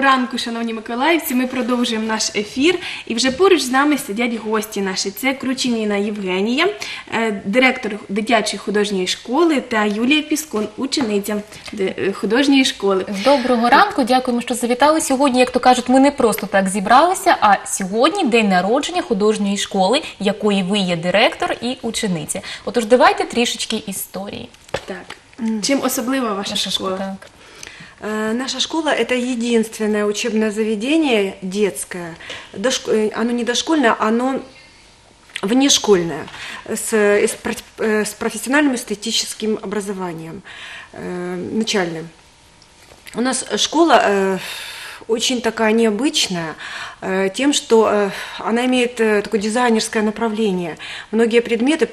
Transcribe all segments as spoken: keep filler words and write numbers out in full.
ранку, шановні миколаївці. Ми продовжуємо наш ефір. І вже поруч з нами сидять гості наші. Це Кручиніна Євгенія, директор дитячої художньої школи, та Юлія Піскун, учениця художньої школи. Доброго ранку, дякуємо, що завітали. Сьогодні, як то кажуть, ми не просто так зібралися, а сьогодні день народження художньої школи, якої ви є директор і учениця. Отож, давайте трішечки історії. Так. Чим особлива ваша Наша школа? школа. Наша школа – это единственное учебное заведение детское, оно не дошкольное, оно внешкольное, с, с профессиональным эстетическим образованием, начальным. У нас школа очень такая необычная тем, что она имеет такое дизайнерское направление. Многие предметы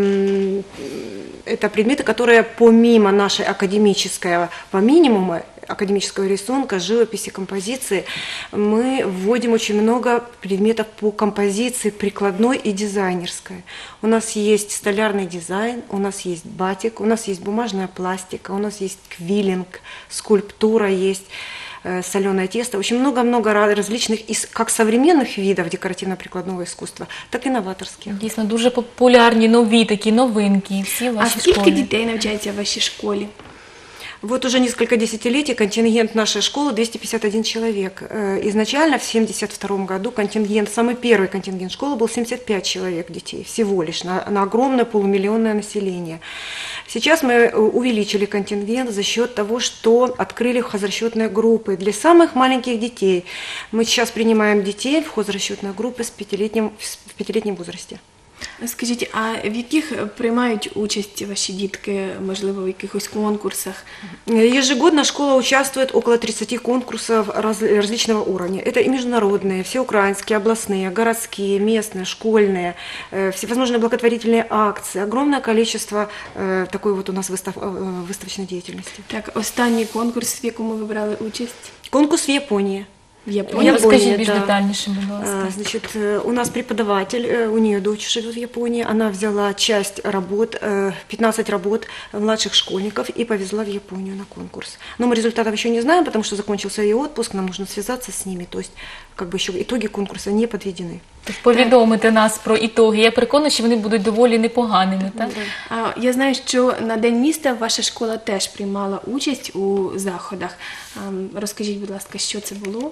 – это предметы, которые помимо нашей академической, по минимуму, академического рисунка, живописи, композиции, мы вводим очень много предметов по композиции прикладной и дизайнерской. У нас есть столярный дизайн, у нас есть батик, у нас есть бумажная пластика, у нас есть квиллинг, скульптура есть, соленое тесто. Очень много-много различных, как современных видов декоративно-прикладного искусства, так и новаторских. Дійсно, дуже популярні, нові такі новинки всі в А вашій скільки школі. дітей навчається в вашій школі? Вот уже несколько десятилетий контингент нашей школы двести пятьдесят один человек. Изначально в семьдесят втором году контингент, самый первый контингент школы был семьдесят пять человек детей, всего лишь, на, на огромное полумиллионное население. Сейчас мы увеличили контингент за счет того, что открыли хозрасчетные группы для самых маленьких детей. Мы сейчас принимаем детей в хозрасчетные группы с пятилетним, в пятилетнем возрасте. Скажіть, а в яких приймають участь ваші дітки, можливо, в якихось конкурсах? Ежегодно школа участвует около тридцати конкурсов раз, различного уровня. Это и международные, всеукраинские, областные, городские, местные, школьные, э, всевозможные благотворительные акции. Огромное количество э, такой вот у нас выстав, э, выставочной деятельности. Так, останній конкурс, в якому ви брали участь? Конкурс в Японии. В Японії? Розкажіть більш да. детальніше, будь ласка. Значит, у нас преподаватель, у нее дочь живет в Японии, она взяла часть работ, пятнадцать работ младших школьников и повезла в Японию на конкурс. Но мы результатов еще не знаем, потому что закончился ее отпуск, нам нужно связаться с ними, то есть как бы еще итоги конкурса не подведены. Тож повідомити нас про ітоги. Я переконана, що вони будуть доволі непоганими. Так? А, я знаю, що на День міста ваша школа теж приймала участь у заходах. А, розкажіть, будь ласка, що це було?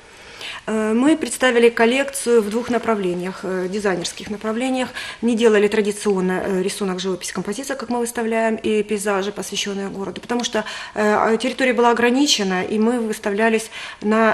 Мы представили коллекцию в двух направлениях, дизайнерских направлениях. Не делали традиционно рисунок, живопись, композиция, как мы выставляем, и пейзажи, посвященные городу, потому что территория была ограничена, и мы выставлялись на...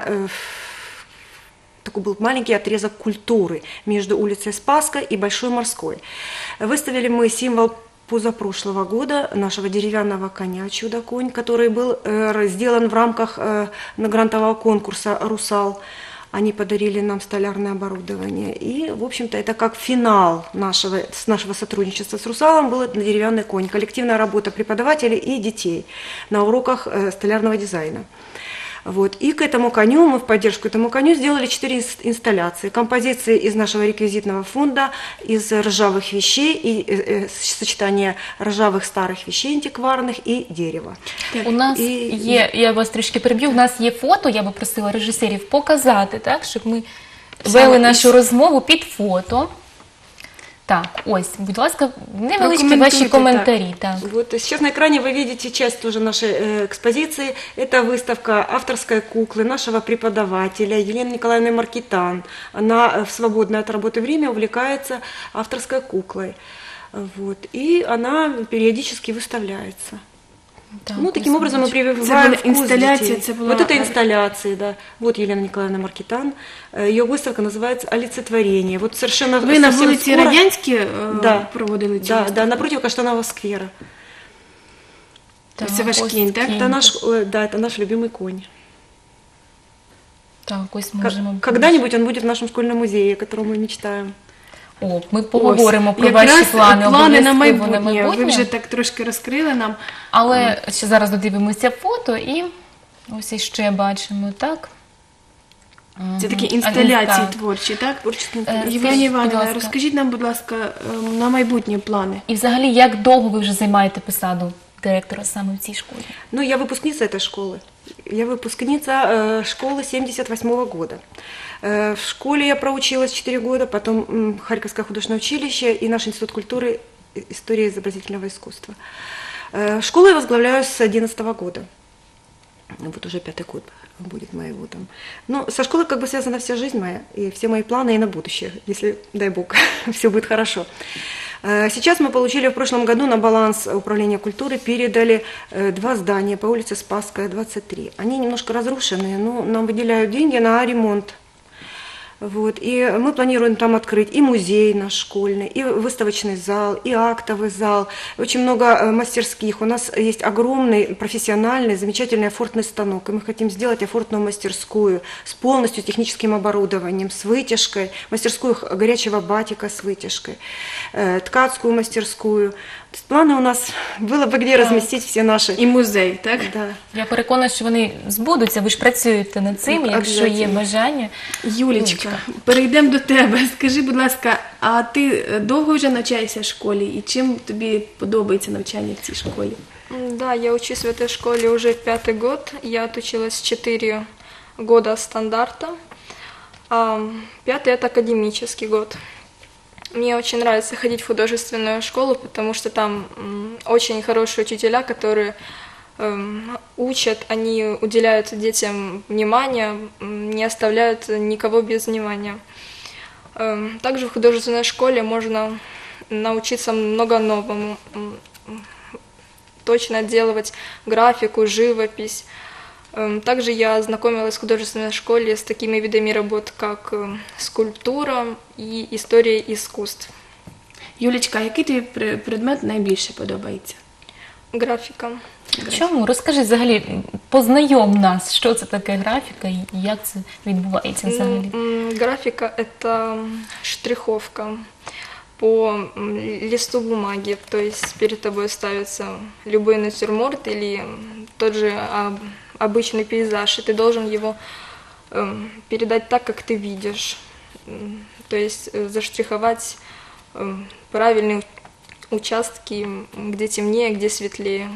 Такой был маленький отрезок культуры между улицей Спасской и Большой Морской. Выставили мы символ позапрошлого года нашего деревянного коня «Чудо-конь», который был э, сделан в рамках э, грантового конкурса «Русал». Они подарили нам столярное оборудование. И, в общем-то, это как финал нашего, нашего сотрудничества с «Русалом» был это деревянный конь. Коллективная работа преподавателей и детей на уроках э, столярного дизайна. Вот. И к этому коню, мы в поддержку этому коню сделали четыре инсталляции. Композиции из нашего реквизитного фонда, из ржавых вещей, и э, э, сочетание ржавых старых вещей антикварных и дерева. У нас І- є, я вас трішки переб'ю, у нас є фото, я би просила режисерів показати, так, щоб ми вели нашу розмову під фото. Так, ось, будь ласка, невеличкі ваші Прокоментуйте, комментарии. коментарі. Так. Вот сейчас на экране вы видите часть тоже нашей э, экспозиции. Это выставка авторской куклы нашего преподавателя Елены Николаевны Маркитан. Она э, в свободное от работы время увлекается авторской куклой. Вот. И она периодически выставляется. Так, Ну, таким ось, образом мы бачу. прививаем Это была вкус инсталляция, детей. это была- Вот это инсталляции, да. Вот Елена Николаевна Маркитан. Ее выставка называется «Олицетворение». Вот совершенно Ви на совсем вулиці скоро- Радянській е, Да. проводили цю Да, виставку? да, напротив Каштанового сквера. Так, Це ваш ось кінь, так? кінь. Это наш, э, да, это наш любимый конь. Так, ось Как- можемо. Когда-нибудь он будет в нашем школьном музее, о котором мы мечтаем. О, ми поговоримо Ось, про якраз ваші плани, плани на обов'язково майбутнє. на майбутнє. Ви вже так трошки розкрили нам. Але ще зараз додивимося фото і ось іще бачимо, так? Це такі Мгм. інсталяції Так. творчі, так? Творческие Е, инсталляции. Євгенія скажіть, будь Іванівна, ласка. розкажіть нам, будь ласка, е, на майбутні плани. І взагалі, як довго ви вже займаєте посаду директора саме в цій школі? Ну, я выпускница этой школы. Я выпускница э, школы семьдесят восьмого года. Э, в школе я проучилась четыре года, потом м, Харьковское художественное училище и наш институт культуры, и истории изобразительного искусства. Э, школу я возглавляю с одиннадцатого года. Вот уже пятый год будет моего там. Ну, со школой как бы связана вся жизнь моя и все мои планы и на будущее, если, дай бог, все будет хорошо. Сейчас мы получили в прошлом году на баланс управления культуры, передали два здания по улице Спасская, двадцать три. Они немножко разрушенные, но нам выделяют деньги на ремонт. Вот. И мы планируем там открыть и музей наш школьный, и выставочный зал, и актовый зал, очень много мастерских. У нас есть огромный, профессиональный, замечательный афортный станок, и мы хотим сделать афортную мастерскую с полностью техническим оборудованием, с вытяжкой, мастерскую горячего батика с вытяжкой, ткацкую мастерскую. То есть планы у нас было бы где разместить всі наші. І музей, так? Да. Я переконана, що вони збудуться, ви ж працюєте над цим, Ну, якщо є обов'язково. бажання. Юлічка, перейдемо до тебе. Скажи, будь ласка, а ти довго вже навчаєшся в школі? І чим тобі подобається навчання в цій школі? М, Да, я учусь в этой школе уже пятый год. Я отучилась четыре года стандарта, а пятый – это академический год. Мне очень нравится ходить в художественную школу, потому что там м, очень хорошие учителя, которые эм, учат, они уделяют детям внимание, м, не оставляют никого без внимания. Эм, Также в художественной школе можно научиться много новому, м, м, точно отделывать графику, живопись. Эм, Также я ознакомилась в художественной школе с такими видами работ, как э, скульптура и история искусств. Юлічка, який тобі пр- предмет найбільше подобається? Графика. Чому? Розкажи взагалі, познайом нас, що це таке графіка і як це відбувається Ну, взагалі. м, графика – это штриховка по м, листу бумаги, то есть перед тобой ставится любой натюрморт или м, тот же а, обычный пейзаж, и ты должен его эм, передать так, как ты видишь, М, то есть э, заштриховать эм, правильные участки, м, где темнее, где светлее.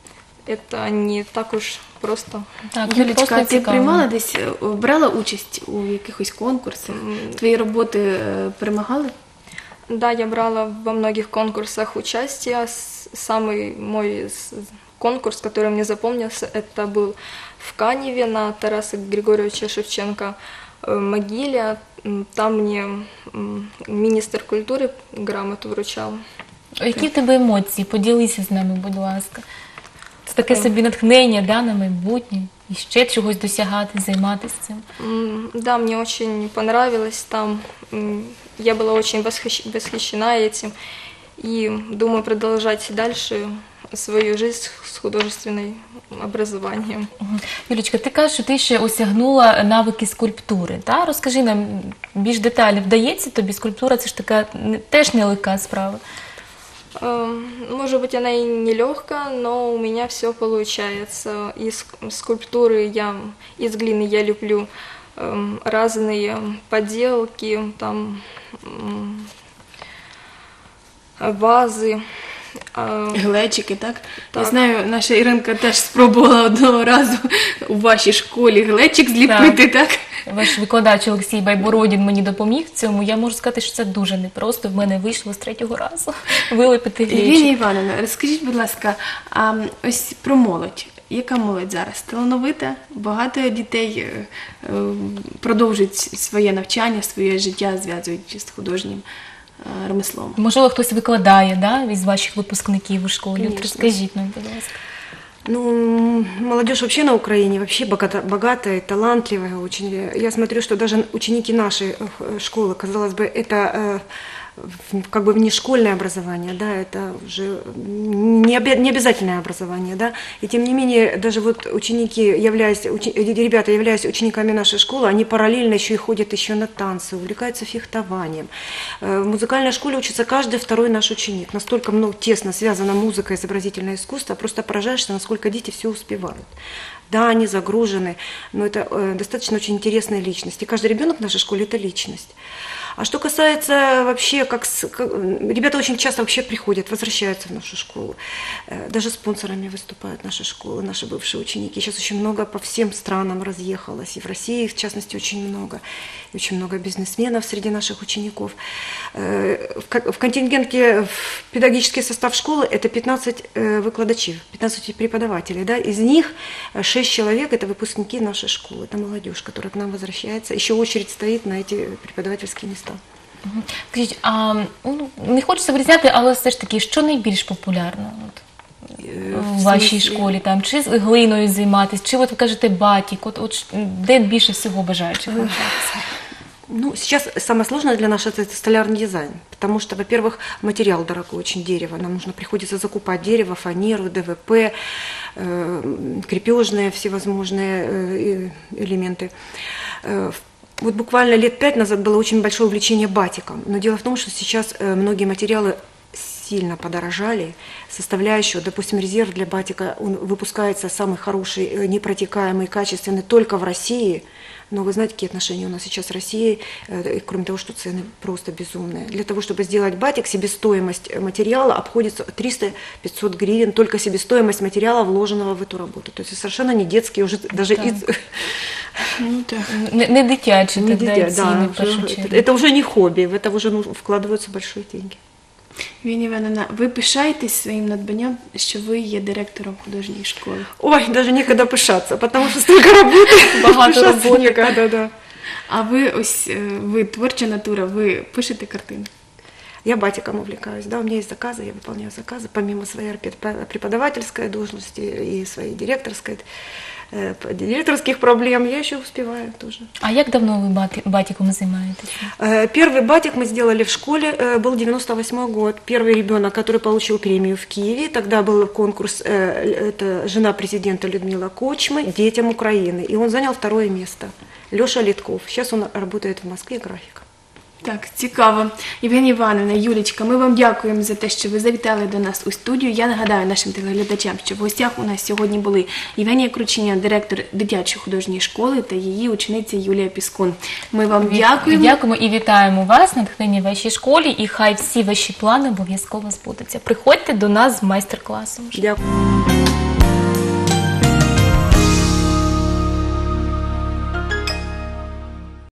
Это не так уж просто. Так, Юлічка, а ти цікаво. приймала десь, е, брала участь у якихось конкурсах? Твої роботи е, перемагали? Да, я брала во многих конкурсах участие. С- Самый мой с- конкурс, который мне запомнился, это был в Каневе на Тараса Григорьевича Шевченко э, могиле. М, Там мне м, министр культуры грамоту вручал. Які в тебе емоції? Поділися з нами, будь ласка. Це таке собі натхнення, да, на майбутнє, і ще чогось досягати, займатися цим. М, Да, мне очень понравилось там. М, Я была очень восхищ- восхищена этим. И думаю продолжать дальше свою жизнь с художественным образованием. Мгм. Юлічка, ти кажеш, що ти ще осягнула навики скульптури. Та? Розкажи нам більш деталі, вдається тобі скульптура, це ж така не- теж нелегка справа. Эм, Может быть, она и нелегкая, но у меня все получается. Из скульптуры я, из глины я люблю эм, разные поделки, там м, вазы. а, Глечики, так? Я Так. знаю, наша Іринка теж спробувала одного разу у вашій школі глечик зліпити, так? Ваш викладач Олексій Байбородін мені допоміг в цьому. Я можу сказати, що це дуже непросто. В мене вийшло з третього разу вилепити Євгенія глечик. Івановна, розкажіть, будь ласка, а ось про молодь. Яка молодь зараз? Талановита? Багато дітей е, е, продовжують своє навчання, своє життя зв'язують з художнім е, ремеслом. Можливо, хтось викладає, да, із ваших випускників у школі. От Конечно. розкажіть нам, будь ласка. Ну, молодежь вообще на Украине вообще богата, богатая, талантливая очень. Я смотрю, что даже ученики нашей э, школы, казалось бы, это э, в- как бы внешкольное образование, да, это уже не, обя- не обязательное образование, да, и тем не менее даже вот ученики, являясь, учи- ребята, являясь учениками нашей школы, они параллельно еще и ходят еще на танцы, увлекаются фехтованием. Э, В музыкальной школе учится каждый второй наш ученик, настолько много, тесно связана музыка и изобразительное искусство, просто поражаешься, насколько дети все успевают. Да, они загружены, но это э, достаточно очень интересная личность, и каждый ребенок в нашей школе – это личность. А что касается вообще, как, с- как- ребята очень часто вообще приходят, возвращаются в нашу школу. Э, Даже спонсорами выступают наши школы, наши бывшие ученики. Сейчас очень много по всем странам разъехалось, и в России, в частности, очень много. И очень много бизнесменов среди наших учеников. Э, В ко- в контингенте в педагогический состав школы это пятнадцать э, выкладачей, пятнадцать преподавателей. Да? Из них э, шесть человек – это выпускники нашей школы, это молодежь, которая к нам возвращается. Еще очередь стоит на эти преподавательские места. Скажіть, а ну, не хочеться вирізняти, але все ж таки, що найбільш популярно от, в вашій смислі? школі? Там, чи з глиною займатися, чи от ви кажете батік, от, от, де більше всього бажаючих навчатися? Ну, сейчас самое сложное для нас это столярный дизайн, потому что, во-первых, материал дорогой, очень дерево, нам нужно приходится закупать дерево, фанеру, ДВП, э, крепежные всевозможные э, элементы. Э, Вот буквально лет пять назад было очень большое увлечение батиком, но дело в том, что сейчас э, многие материалы сильно подорожали, составляющую, допустим, резерв для батика, он выпускается самый хороший, э, непротекаемый, качественный только в России. Но вы знаете, какие отношения у нас сейчас с Россией, э, и кроме того, что цены просто безумные. Для того, чтобы сделать батик, себестоимость материала обходится триста-пятьсот гривен, только себестоимость материала, вложенного в эту работу. То есть совершенно не детские уже, даже Так. и... Ну так. Не, не дитячі, не так, да, дитя- ціни да, в першу уже- чергу. это, это уже не хобби, в это уже ну, вкладываются большие деньги. Віні Івановна, ви пишаєтесь своїм надбанням, що ви є директором художньої школи. Ой, даже некогда пышаться, потому что столько работы. Багато Пышаться роботи. некогда, да. А ви ось е, ви творча натура, ви пишете картини. Я батиком увлекаюсь, да, у меня есть заказы, я выполняю заказы, помимо своей препод- преподавательской должности и своей директорской, э, директорских проблем, я еще успеваю тоже. А як давно ви бати- батіком займаєтеся? Э, Первый батик мы сделали в школе, э, был девяносто восьмой год. Первый ребенок, который получил премию в Киеве, тогда был конкурс, э, это жена президента Людмила Кочмы, детям Украины, и он занял второе место. Леша Литков, сейчас он работает в Москве графиком. Так, цікаво. Євгенія Івановна, Юлічка, ми вам дякуємо за те, що ви завітали до нас у студію. Я нагадаю нашим телеглядачам, що в гостях у нас сьогодні були Євгенія Кручиня, директор дитячої художньої школи, та її учениця Юлія Піскун. Ми вам дякуємо. Дякуємо і вітаємо вас, натхнення в вашій школі, і хай всі ваші плани обов'язково збудуться. Приходьте до нас з майстер-класом. Дякую.